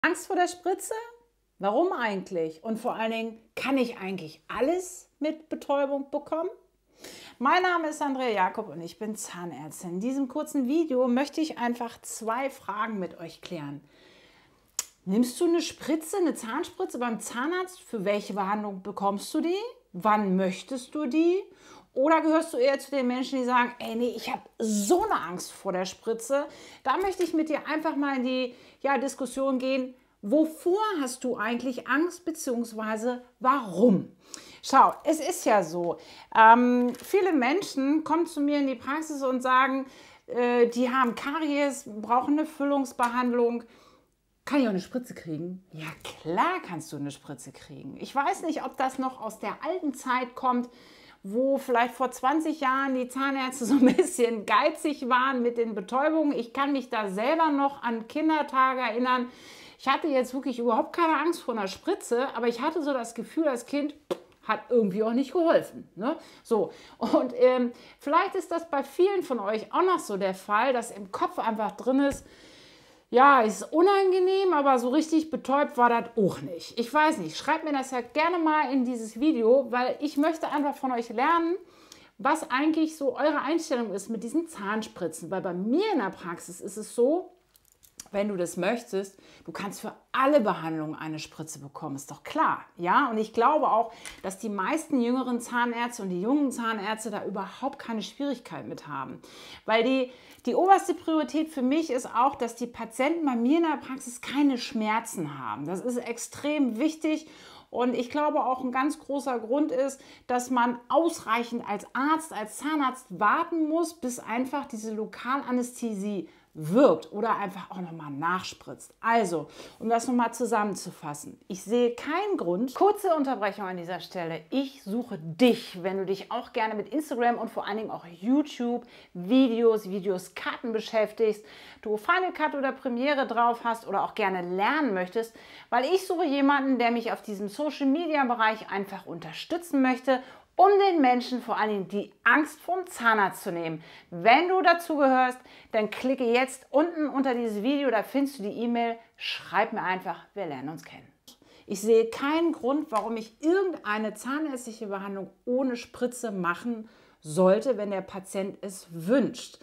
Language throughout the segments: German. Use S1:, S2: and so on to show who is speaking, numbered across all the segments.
S1: Angst vor der Spritze? Warum eigentlich? Und vor allen Dingen, kann ich eigentlich alles mit Betäubung bekommen? Mein Name ist Andrea Jakob und ich bin Zahnärztin. In diesem kurzen Video möchte ich einfach 2 Fragen mit euch klären. Nimmst du eine Spritze, eine Zahnspritze beim Zahnarzt? Für welche Behandlung bekommst du die? Wann möchtest du die? Oder gehörst du eher zu den Menschen, die sagen, ey, nee, ich habe so eine Angst vor der Spritze. Da möchte ich mit dir einfach mal in die Diskussion gehen. Wovor hast du eigentlich Angst, beziehungsweise warum? Schau, es ist ja so, viele Menschen kommen zu mir in die Praxis und sagen, die haben Karies, brauchen eine Füllungsbehandlung. Kann ich auch eine Spritze kriegen? Ja, klar kannst du eine Spritze kriegen. Ich weiß nicht, ob das noch aus der alten Zeit kommt, wo vielleicht vor 20 Jahren die Zahnärzte so ein bisschen geizig waren mit den Betäubungen. Ich kann mich da selber noch an Kindertage erinnern. Ich hatte jetzt wirklich überhaupt keine Angst vor einer Spritze, aber ich hatte so das Gefühl, das Kind hat irgendwie auch nicht geholfen. Ne? So. Und vielleicht ist das bei vielen von euch auch noch so der Fall, dass im Kopf einfach drin ist, ja, ist unangenehm, aber so richtig betäubt war das auch nicht. Ich weiß nicht, schreibt mir das ja gerne mal in dieses Video, weil ich möchte einfach von euch lernen, was eigentlich so eure Einstellung ist mit diesen Zahnspritzen. Weil bei mir in der Praxis ist es so, wenn du das möchtest, du kannst für alle Behandlungen eine Spritze bekommen, ist doch klar. Ja? Und ich glaube auch, dass die meisten jüngeren Zahnärzte und die jungen Zahnärzte da überhaupt keine Schwierigkeit mit haben. Weil die oberste Priorität für mich ist auch, dass die Patienten bei mir in der Praxis keine Schmerzen haben. Das ist extrem wichtig. Und ich glaube auch ein ganz großer Grund ist, dass man ausreichend als Arzt, als Zahnarzt warten muss, bis einfach diese Lokalanästhesie wirkt oder einfach auch nochmal nachspritzt. Also, um das nochmal zusammenzufassen, ich sehe keinen Grund. Kurze Unterbrechung an dieser Stelle. Ich suche dich, wenn du dich auch gerne mit Instagram und vor allen Dingen auch YouTube, Videos, Karten beschäftigst, du Final Cut oder Premiere drauf hast oder auch gerne lernen möchtest, weil ich suche jemanden, der mich auf diesem Social Media Bereich einfach unterstützen möchte, um den Menschen vor allem die Angst vom Zahnarzt zu nehmen. Wenn du dazu gehörst, dann klicke jetzt unten unter dieses Video, da findest du die E-Mail, schreib mir einfach, wir lernen uns kennen. Ich sehe keinen Grund, warum ich irgendeine zahnärztliche Behandlung ohne Spritze machen sollte, wenn der Patient es wünscht.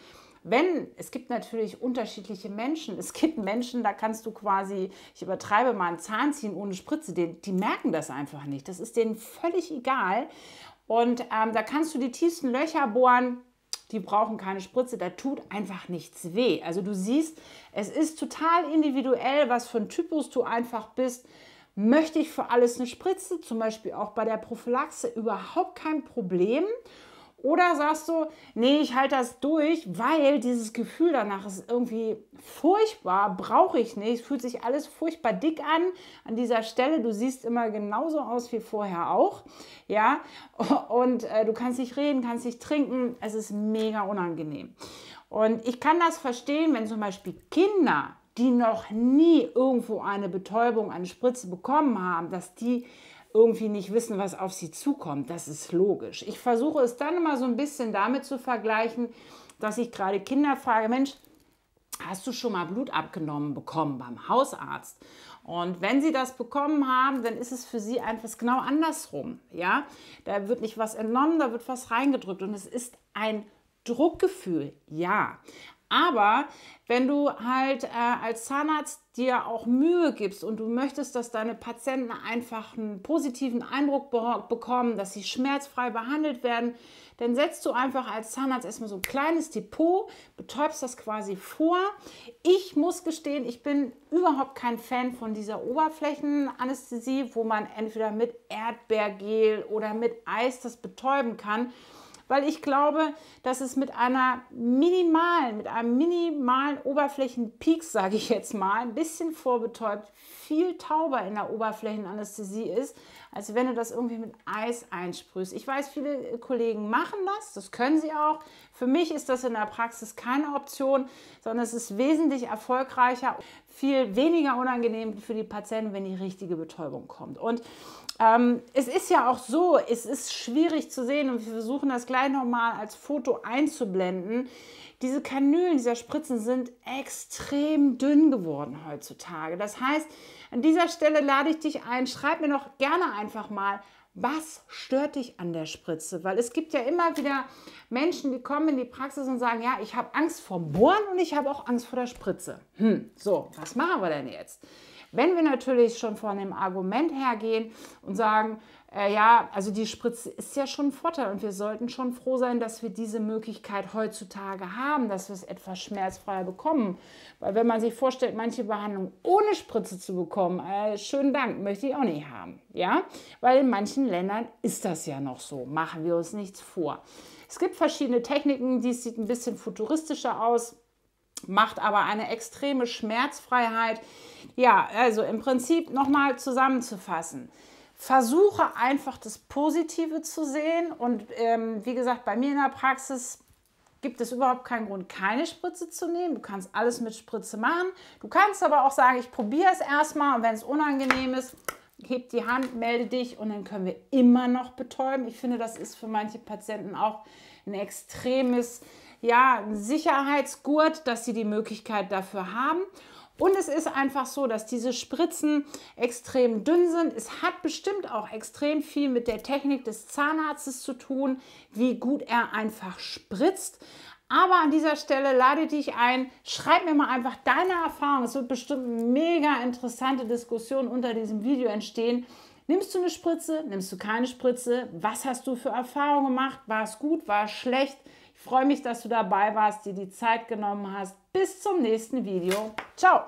S1: Es gibt natürlich unterschiedliche Menschen. Es gibt Menschen, da kannst du quasi, ich übertreibe mal, einen Zahn ziehen ohne Spritze, die merken das einfach nicht. Das ist denen völlig egal. Und da kannst du die tiefsten Löcher bohren, die brauchen keine Spritze, da tut einfach nichts weh. Also du siehst, es ist total individuell, was für ein Typus du einfach bist. Möchte ich für alles eine Spritze, zum Beispiel auch bei der Prophylaxe, überhaupt kein Problem. Oder sagst du, nee, ich halte das durch, weil dieses Gefühl danach ist irgendwie furchtbar, brauche ich nicht, fühlt sich alles furchtbar dick an dieser Stelle. Du siehst immer genauso aus wie vorher auch, ja, und du kannst nicht reden, kannst nicht trinken, es ist mega unangenehm. Und ich kann das verstehen, wenn zum Beispiel Kinder, die noch nie irgendwo eine Betäubung, eine Spritze bekommen haben, dass die irgendwie nicht wissen, was auf sie zukommt. Das ist logisch. Ich versuche es dann immer so ein bisschen damit zu vergleichen, dass ich gerade Kinder frage, Mensch, hast du schon mal Blut abgenommen bekommen beim Hausarzt? Und wenn sie das bekommen haben, dann ist es für sie einfach genau andersrum. Ja? Da wird nicht was entnommen, da wird was reingedrückt und es ist ein Druckgefühl, ja. Aber wenn du halt als Zahnarzt dir auch Mühe gibst und du möchtest, dass deine Patienten einfach einen positiven Eindruck bekommen, dass sie schmerzfrei behandelt werden, dann setzt du einfach als Zahnarzt erstmal so ein kleines Depot, betäubst das quasi vor. Ich muss gestehen, ich bin überhaupt kein Fan von dieser Oberflächenanästhesie, wo man entweder mit Erdbeergel oder mit Eis das betäuben kann. Weil ich glaube, dass es mit einem minimalen Oberflächenpeaks, sage ich jetzt mal, ein bisschen vorbetäubt, viel tauber in der Oberflächenanästhesie ist, als wenn du das irgendwie mit Eis einsprühst. Ich weiß, viele Kollegen machen das können sie auch. Für mich ist das in der Praxis keine Option, sondern es ist wesentlich erfolgreicher, viel weniger unangenehm für die Patienten, wenn die richtige Betäubung kommt. Und es ist ja auch so, es ist schwierig zu sehen und wir versuchen das gleich nochmal als Foto einzublenden. Diese Kanülen dieser Spritzen sind extrem dünn geworden heutzutage. Das heißt, an dieser Stelle lade ich dich ein, schreib mir doch gerne einfach mal, was stört dich an der Spritze? Weil es gibt ja immer wieder Menschen, die kommen in die Praxis und sagen, ja, ich habe Angst vor Bohren und ich habe auch Angst vor der Spritze. So, was machen wir denn jetzt? Wenn wir natürlich schon von dem Argument hergehen und sagen, ja, also die Spritze ist ja schon ein Vorteil und wir sollten schon froh sein, dass wir diese Möglichkeit heutzutage haben, dass wir es etwas schmerzfreier bekommen. Weil wenn man sich vorstellt, manche Behandlung ohne Spritze zu bekommen, schönen Dank, möchte ich auch nicht haben. Ja? Weil in manchen Ländern ist das ja noch so, machen wir uns nichts vor. Es gibt verschiedene Techniken, die sieht ein bisschen futuristischer aus, macht aber eine extreme Schmerzfreiheit. Ja, also im Prinzip nochmal zusammenzufassen. Versuche einfach das Positive zu sehen und wie gesagt, bei mir in der Praxis gibt es überhaupt keinen Grund, keine Spritze zu nehmen. Du kannst alles mit Spritze machen. Du kannst aber auch sagen, ich probiere es erstmal und wenn es unangenehm ist, heb die Hand, melde dich und dann können wir immer noch betäuben. Ich finde, das ist für manche Patienten auch ein extremes, ja, Sicherheitsgurt, dass sie die Möglichkeit dafür haben. Und es ist einfach so, dass diese Spritzen extrem dünn sind. Es hat bestimmt auch extrem viel mit der Technik des Zahnarztes zu tun, wie gut er einfach spritzt. Aber an dieser Stelle lade dich ein, schreib mir mal einfach deine Erfahrung. Es wird bestimmt eine mega interessante Diskussion unter diesem Video entstehen. Nimmst du eine Spritze? Nimmst du keine Spritze? Was hast du für Erfahrungen gemacht? War es gut? War es schlecht? Ich freue mich, dass du dabei warst, dir die Zeit genommen hast. Bis zum nächsten Video. Ciao!